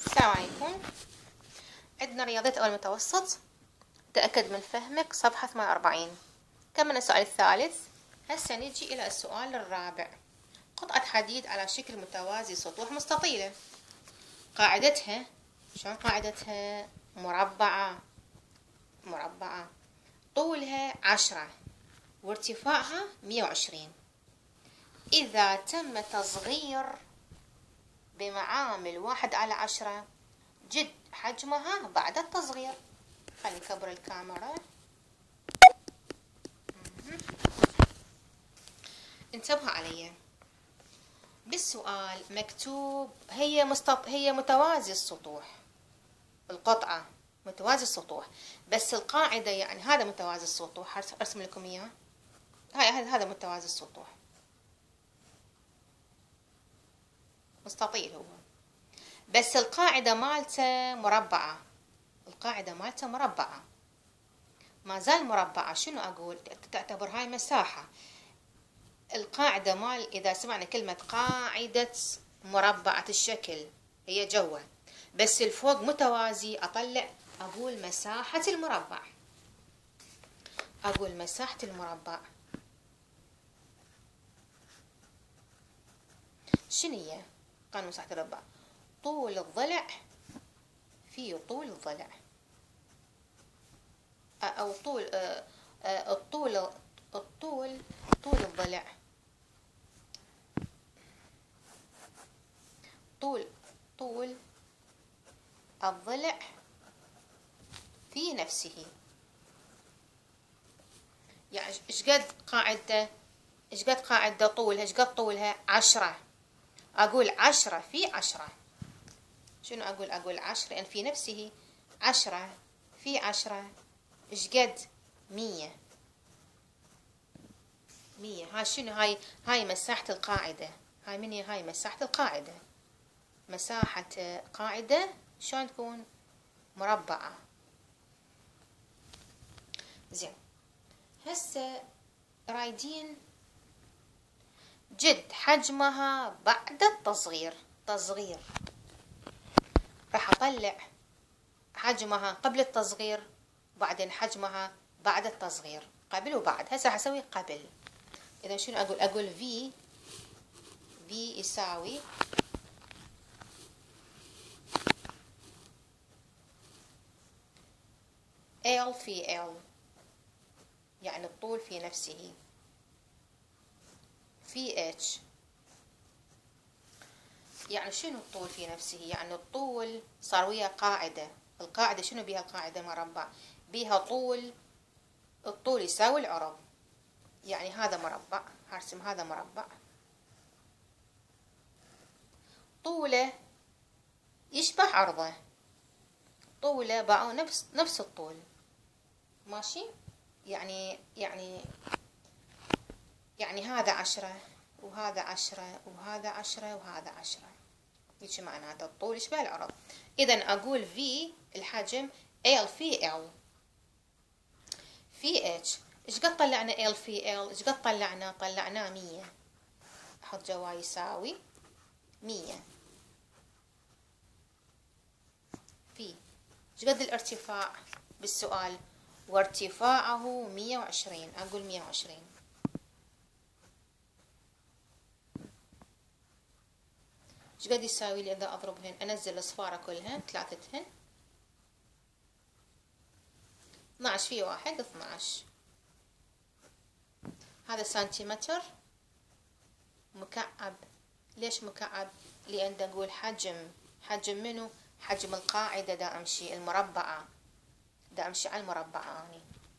السلام عليكم. عندنا رياضيات أول متوسط. تأكد من فهمك. صفحة 48. كمل السؤال الثالث. هسه نجي إلى السؤال الرابع. قطعة حديد على شكل متوازي سطوح مستطيلة. قاعدتها شلون قاعدتها؟ مربعة. طولها 10 وارتفاعها 120. إذا تم تصغير بمعامل 1/10 جد حجمها بعد التصغير. خلينا نكبر الكاميرا. انتبهوا علي. بالسؤال مكتوب هي متوازي السطوح. القطعة متوازي السطوح، بس القاعدة يعني هذا متوازي السطوح. ارسم لكم اياه. هذا متوازي السطوح، مستطيل هو، بس القاعدة مالته مربعة. ما زال مربعة. شنو أقول؟ تعتبر هاي مساحة. القاعدة مال إذا سمعنا كلمة قاعدة مربعة الشكل هي جوا، بس الفوق متوازي. أقول مساحة المربع. شنو هي قانون مساحة المربع؟ طول الضلع في طول الضلع، أو طول طول الضلع. طول الضلع في نفسه. يعني ايش قد قاعدة طولها؟ ايش قد طولها؟ 10. أقول 10 في 10. شنو أقول 10 لأن في نفسه. 10 في 10 ايش قد؟ 100. هاي شنو؟ هاي مساحة القاعدة. هاي مساحة القاعدة. مساحة قاعدة شلون تكون؟ مربعة. زين، هسه رايدين جد حجمها بعد التصغير. راح أطلع حجمها قبل التصغير وبعدين حجمها بعد التصغير. قبل وبعد. هسه راح أسوي قبل. إذا شنو أقول في يساوي L في L، يعني الطول في نفسه، في H. يعني شنو الطول في نفسه؟ يعني الطول صار ويا قاعدة. القاعدة شنو بيها؟ القاعدة مربع بيها طول. الطول يساوي العرض. يعني هذا مربع، هرسم هذا مربع، طوله يشبه عرضه. طوله باعوا نفس الطول. ماشي؟ يعني هذا 10 وهذا 10 وهذا 10 وهذا 10. هيك معناته الطول يشبه العرض. إذا أقول في الحجم L في L في H. إيش قد طلعنا L في L؟ إيش قد طلعنا 100. أحط جوا يساوي 100 في. إيش قد الارتفاع بالسؤال؟ وارتفاعه 120. أقول 120. إيش قد يساوي لي إذا أضربهن؟ أنزل الصفارة كلهن ثلاثتهن. 12 في 1 12. هذا سنتيمتر مكعب. ليش مكعب؟ لأن أقول حجم منو؟ حجم القاعدة. دا أمشي المربعة، دا أمشي على المربعة أني.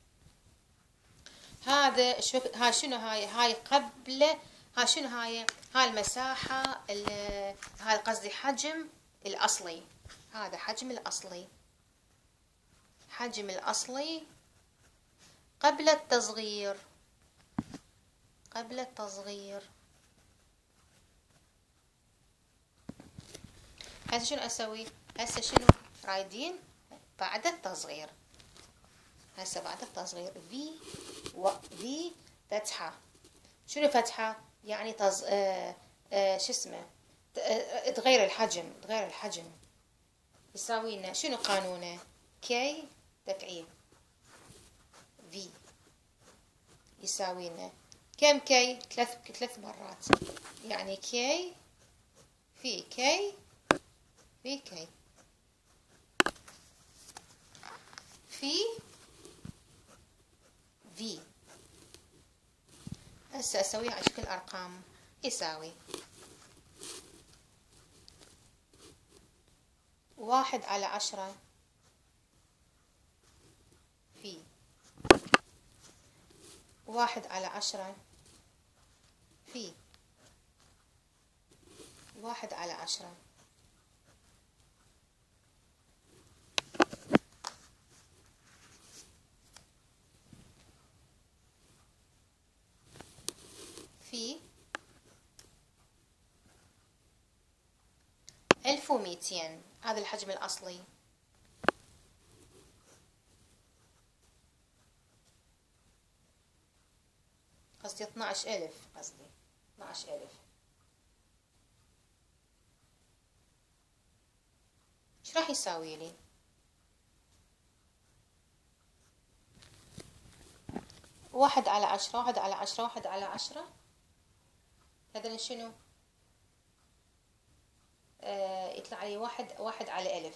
هذا هاي شنو؟ هاي قبل. هاي شنو؟ هاي المساحة. هاي قصدي حجم الأصلي. هذا حجم الأصلي. قبل التصغير. هسه شنو أسوي؟ هسه شنو رايدين؟ بعد التصغير. هسه بعد التصغير في فتحة. شنو فتحة؟ يعني شو اسمه، تغير الحجم. يساوي لنا شنو قانونه؟ كي تفعيل في يساوي لنا كم كي؟ ثلاث مرات، يعني كي في كي في كي في في. هسه اسويها على شكل ارقام. يساوي 1/10 في 1/10 في 1/10 في 1200. هذا الحجم الأصلي. قصدي 12,000. قصدي 12,000. ايش راح يساوي لي؟ 1/10 1/10 1/10. هذا شنو؟ يطلع لي 1/1000.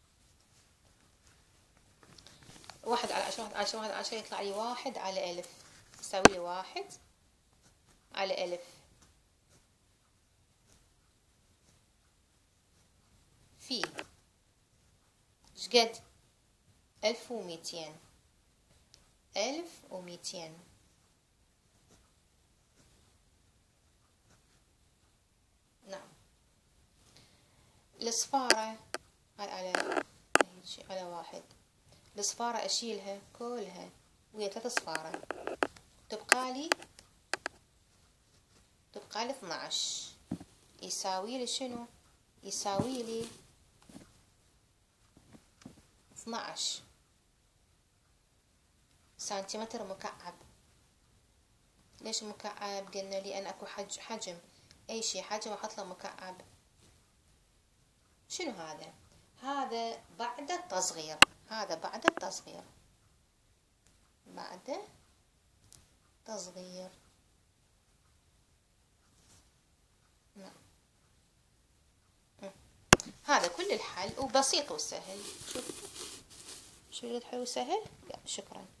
1/10 1/10 1/10 يطلع لي 1/1000. يساوي لي 1/1000 في شقد؟ 1200. 1200. نعم. الصفارة على 1. الصفارة أشيلها كلها ويا 3 صفارة، تبقى لي 12. يساوي لي شنو؟ يساوي لي 12 سنتيمتر مكعب. ليش مكعب؟ قلنا لأن اكو حجم. اي شي حجم احط له مكعب. شنو هذا؟ هذا بعد التصغير. هذا بعد التصغير. بعد تصغير. نعم. هذا كل الحل وبسيط وسهل. شوف شو الحل وسهل. شكرا.